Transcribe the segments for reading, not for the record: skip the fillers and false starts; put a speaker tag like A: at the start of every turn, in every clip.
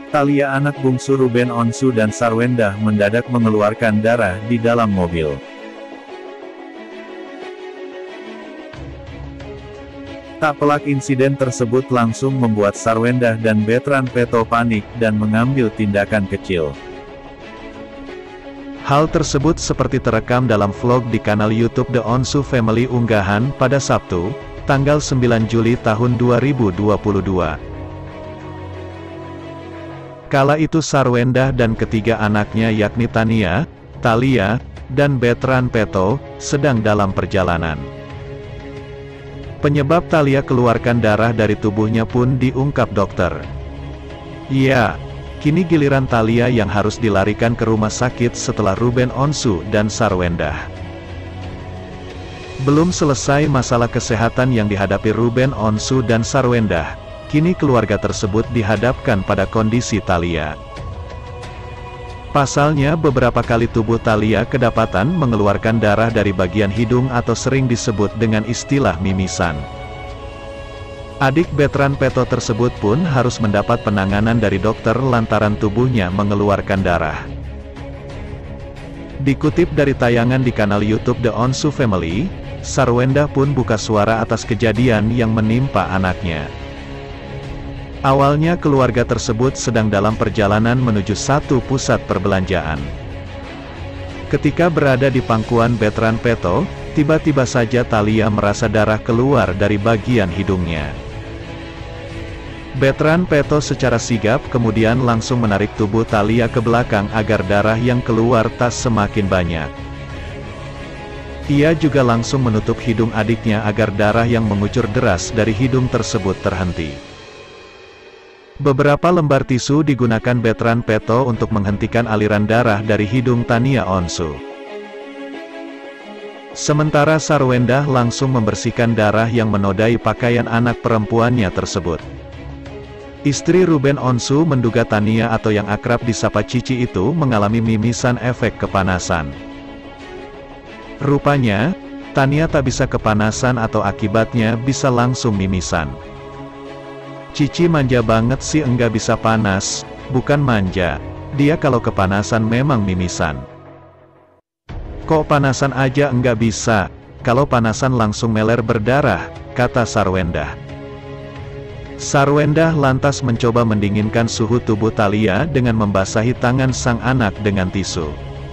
A: Thalia anak bungsu Ruben Onsu dan Sarwendah mendadak mengeluarkan darah di dalam mobil. Tak pelak insiden tersebut langsung membuat Sarwendah dan Betran Peto panik dan mengambil tindakan kecil.
B: Hal tersebut seperti terekam dalam vlog di kanal YouTube The Onsu Family unggahan pada Sabtu, tanggal 9 Juli tahun 2022. Kala itu Sarwendah dan ketiga anaknya yakni Tania, Thalia, dan Betran Peto, sedang dalam perjalanan. Penyebab Thalia keluarkan darah dari tubuhnya pun diungkap dokter. Ya, kini giliran Thalia yang harus dilarikan ke rumah sakit setelah Ruben Onsu dan Sarwendah. Belum selesai masalah kesehatan yang dihadapi Ruben Onsu dan Sarwendah, kini keluarga tersebut dihadapkan pada kondisi Thalia. Pasalnya beberapa kali tubuh Thalia kedapatan mengeluarkan darah dari bagian hidung atau sering disebut dengan istilah mimisan. Adik Betran Peto tersebut pun harus mendapat penanganan dari dokter lantaran tubuhnya mengeluarkan darah. Dikutip dari tayangan di kanal YouTube The Onsu Family, Sarwendah pun buka suara atas kejadian yang menimpa anaknya. Awalnya keluarga tersebut sedang dalam perjalanan menuju satu pusat perbelanjaan. Ketika berada di pangkuan Betran Peto, tiba-tiba saja Thalia merasa darah keluar dari bagian hidungnya. Betran Peto secara sigap kemudian langsung menarik tubuh Thalia ke belakang agar darah yang keluar tak semakin banyak. Ia juga langsung menutup hidung adiknya agar darah yang mengucur deras dari hidung tersebut terhenti. Beberapa lembar tisu digunakan Betran Peto untuk menghentikan aliran darah dari hidung Tania Onsu. Sementara Sarwendah langsung membersihkan darah yang menodai pakaian anak perempuannya tersebut. Istri Ruben Onsu menduga Tania atau yang akrab disapa Cici itu mengalami mimisan efek kepanasan. Rupanya, Tania tak bisa kepanasan atau akibatnya bisa langsung mimisan. Cici manja banget sih, enggak bisa panas, bukan manja. Dia kalau kepanasan memang mimisan. Kok panasan aja enggak bisa, kalau panasan langsung meler berdarah, kata Sarwendah. Sarwendah lantas mencoba mendinginkan suhu tubuh Thalia dengan membasahi tangan sang anak dengan tisu.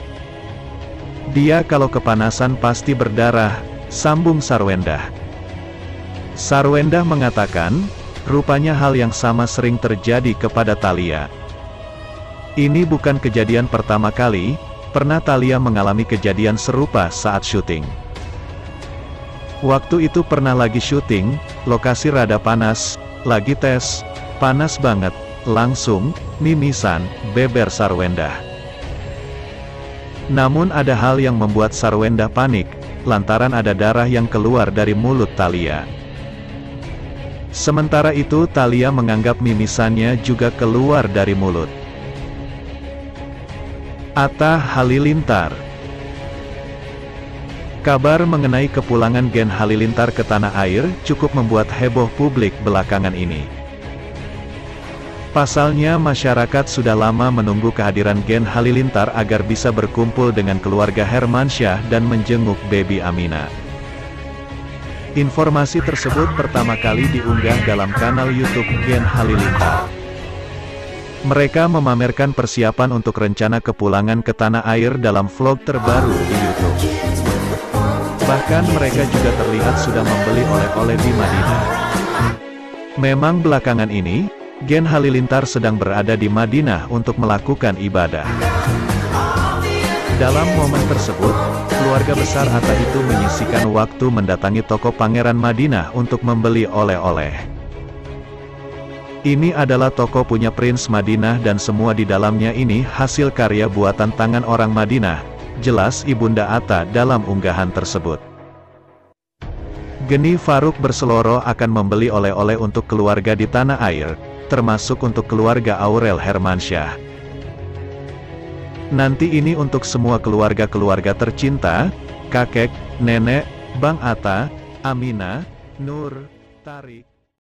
B: Dia kalau kepanasan pasti berdarah, sambung Sarwendah. Sarwendah mengatakan, rupanya hal yang sama sering terjadi kepada Thalia. Ini bukan kejadian pertama kali, pernah Thalia mengalami kejadian serupa saat syuting. Waktu itu pernah lagi syuting, lokasi rada panas, lagi tes, panas banget, langsung, mimisan, beber Sarwendah. Namun ada hal yang membuat Sarwendah panik, lantaran ada darah yang keluar dari mulut Thalia. Sementara itu Thalia menganggap mimisannya juga keluar dari mulut. Atta Halilintar. Kabar mengenai kepulangan Gen Halilintar ke tanah air cukup membuat heboh publik belakangan ini. Pasalnya masyarakat sudah lama menunggu kehadiran Gen Halilintar agar bisa berkumpul dengan keluarga Hermansyah dan menjenguk baby Amina. Informasi tersebut pertama kali diunggah dalam kanal YouTube Gen Halilintar. Mereka memamerkan persiapan untuk rencana kepulangan ke tanah air dalam vlog terbaru di YouTube. Bahkan mereka juga terlihat sudah membeli oleh-oleh di Madinah. Memang belakangan ini, Gen Halilintar sedang berada di Madinah untuk melakukan ibadah. Dalam momen tersebut, keluarga besar Atta itu menyisihkan waktu mendatangi toko Pangeran Madinah untuk membeli oleh-oleh. Ini adalah toko punya Prince Madinah dan semua di dalamnya ini hasil karya buatan tangan orang Madinah, jelas Ibunda Atta dalam unggahan tersebut. Geni Faruk berseloroh akan membeli oleh-oleh untuk keluarga di tanah air, termasuk untuk keluarga Aurel Hermansyah. Nanti ini untuk semua keluarga-keluarga tercinta, kakek, nenek, Bang Atta, Amina, Nur, Tarik.